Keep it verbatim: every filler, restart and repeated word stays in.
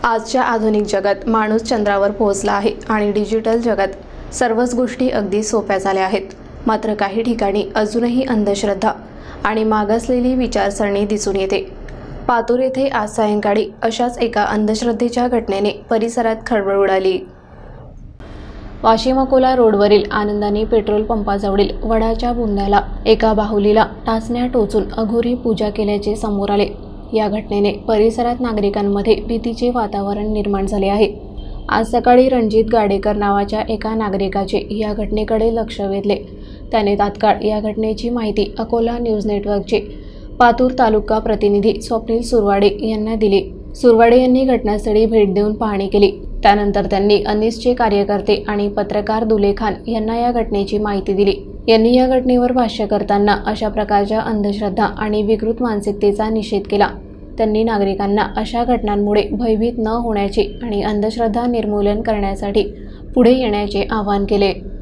आजच्या आधुनिक जगात माणूस चंद्रावर पोहोचला आहे आणि डिजिटल जगात सर्वच गोष्टी अगदी सोप्या झाल्या आहेत। मात्र काही ठिकाणी अजूनही अंधश्रद्धा आणि मागासलेली विचारसरणी दिसून येते। पातूर येथे आज सायंकाळी अशाच एका अंधश्रद्धेच्या घटनेने परिसरात खळबळ उडाली। वाशिम अकोला रोडवरील आनंदानी पेट्रोल पंपाजवळील वडाच्या बुंद्याला एका बाहुलीला टाचण्या टोचून अघोरी पूजा केल्याचे समोर आले। या घटनेने परिसरात नागरिकांमध्ये भीतीचे वातावरण निर्माण झाले आहे। आज सकाळी रणजित गाडेकर नावाच्या एका नागरिकाचे या घटनेकडे लक्ष वेधले। त्याने तात्काळ या घटनेची माहिती अकोला न्यूज नेटवर्कचे पातूर तालुका प्रतिनिधी स्वप्नील सुरवाडे यांना दिली। सुरवाडे यांनी घटनास्थळी भेट देऊन पाहणी केली। त्यानंतर त्यांनी अनिसचे कार्यकर्ते आणि पत्रकार दुले खान यांना या घटनेची माहिती दिली। यांनी या घटनेवर भाष्य करताना अशा प्रकारच्या अंधश्रद्धा आणि विकृत मानसिकतेचा निषेध केला। त्यांनी नागरिकांना अशा घटनांमुळे भयभीत न होण्याचे आणि अंधश्रद्धा निर्मूलन करण्यासाठी पुढे येण्याचे आवाहन केले।